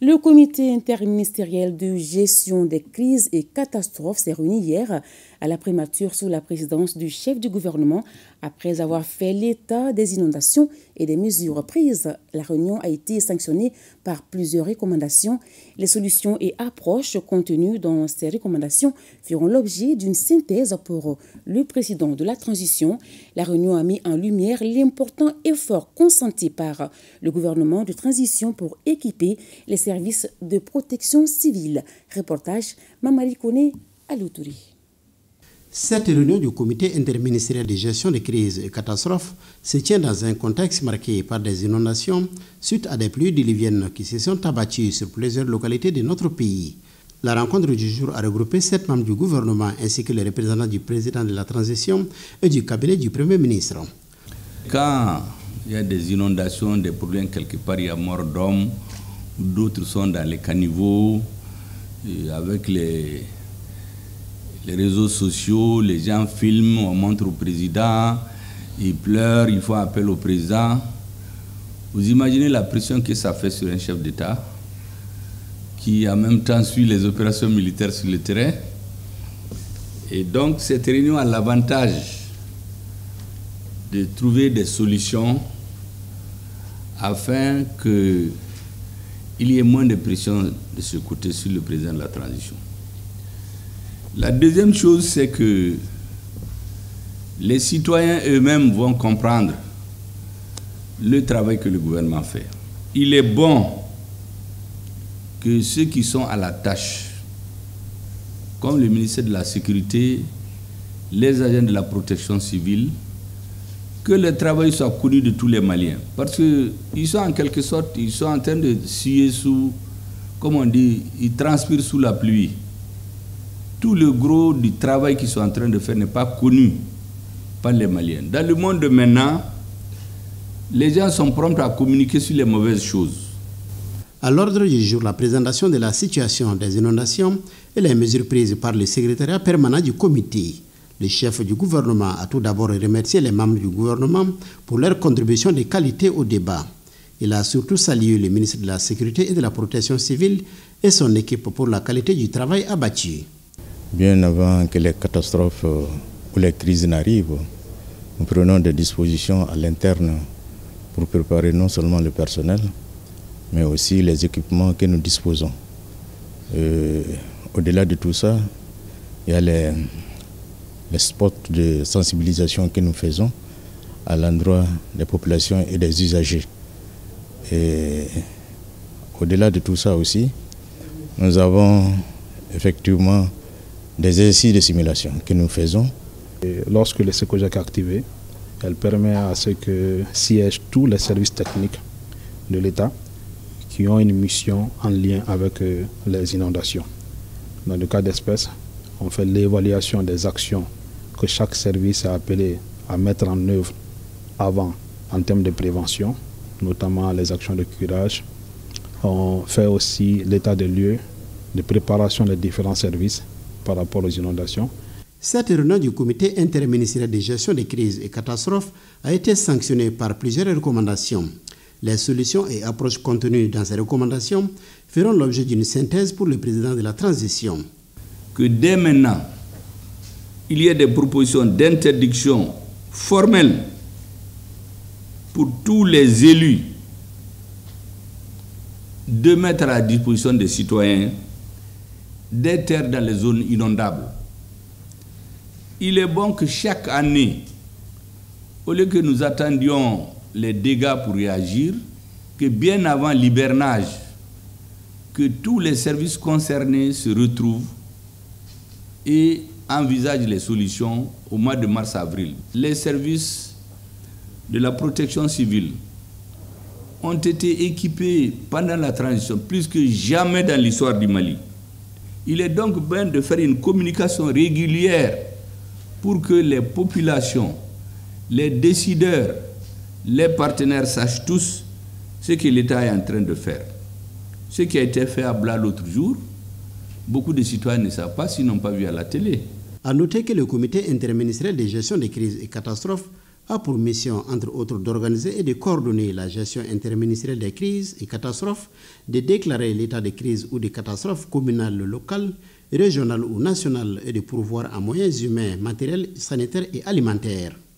Le comité interministériel de gestion des crises et catastrophes s'est réuni hier à la primature sous la présidence du chef du gouvernement. Après avoir fait l'état des inondations et des mesures prises, la réunion a été sanctionnée par plusieurs recommandations. Les solutions et approches contenues dans ces recommandations feront l'objet d'une synthèse pour le président de la transition. La réunion a mis en lumière l'important effort consenti par le gouvernement de transition pour équiper les services de protection civile. Reportage Mamari Kone Aloutouri. Cette réunion du comité interministériel de gestion des crises et catastrophes se tient dans un contexte marqué par des inondations suite à des pluies diluviennes qui se sont abattues sur plusieurs localités de notre pays. La rencontre du jour a regroupé 7 membres du gouvernement ainsi que les représentants du président de la transition et du cabinet du Premier ministre. Quand il y a des inondations, des problèmes quelque part, il y a mort d'hommes, d'autres sont dans les caniveaux, avec les réseaux sociaux, les gens filment, on montre au président, il pleure, il faut appel au président. Vous imaginez la pression que ça fait sur un chef d'État qui en même temps suit les opérations militaires sur le terrain. Et donc cette réunion a l'avantage de trouver des solutions afin qu'il y ait moins de pression de ce côté sur le président de la transition. La deuxième chose, c'est que les citoyens eux-mêmes vont comprendre le travail que le gouvernement fait. Il est bon que ceux qui sont à la tâche, comme le ministère de la Sécurité, les agents de la protection civile, que le travail soit connu de tous les Maliens. Parce qu'ils sont en quelque sorte, ils sont en train de suer sous, comme on dit, ils transpirent sous la pluie. Tout le gros du travail qu'ils sont en train de faire n'est pas connu par les Maliens. Dans le monde de maintenant, les gens sont prompts à communiquer sur les mauvaises choses. À l'ordre du jour, la présentation de la situation des inondations et les mesures prises par le secrétariat permanent du comité. Le chef du gouvernement a tout d'abord remercié les membres du gouvernement pour leur contribution de qualité au débat. Il a surtout salué le ministre de la Sécurité et de la Protection civile et son équipe pour la qualité du travail abattu. Bien avant que les catastrophes ou les crises n'arrivent, nous prenons des dispositions à l'interne pour préparer non seulement le personnel, mais aussi les équipements que nous disposons. Au-delà de tout ça, il y a les spots de sensibilisation que nous faisons à l'endroit des populations et des usagers. Et au-delà de tout ça aussi, nous avons effectivement des exercices de simulation que nous faisons. Et lorsque le SECOJAC est activé, elle permet à ce que siègent tous les services techniques de l'État qui ont une mission en lien avec les inondations. Dans le cas d'espèce, on fait l'évaluation des actions que chaque service est appelé à mettre en œuvre avant en termes de prévention, notamment les actions de curage. On fait aussi l'état des lieux de préparation des différents services par rapport aux inondations. Cette réunion du comité interministériel de gestion des crises et catastrophes a été sanctionnée par plusieurs recommandations. Les solutions et approches contenues dans ces recommandations feront l'objet d'une synthèse pour le président de la transition. Que dès maintenant, il y ait des propositions d'interdiction formelles pour tous les élus de mettre à la disposition des citoyens des terres dans les zones inondables. Il est bon que chaque année, au lieu que nous attendions les dégâts pour réagir, que bien avant l'hivernage, que tous les services concernés se retrouvent et envisagent les solutions au mois de mars-avril. Les services de la protection civile ont été équipés pendant la transition plus que jamais dans l'histoire du Mali. Il est donc bien de faire une communication régulière pour que les populations, les décideurs, les partenaires sachent tous ce que l'État est en train de faire. Ce qui a été fait à Bla l'autre jour, beaucoup de citoyens ne savent pas s'ils n'ont pas vu à la télé. À noter que le comité interministériel de gestion des crises et catastrophes a pour mission, entre autres, d'organiser et de coordonner la gestion interministérielle des crises et catastrophes, de déclarer l'état de crise ou de catastrophe communale, locale, régionale ou nationale et de pourvoir en moyens humains, matériels, sanitaires et alimentaires.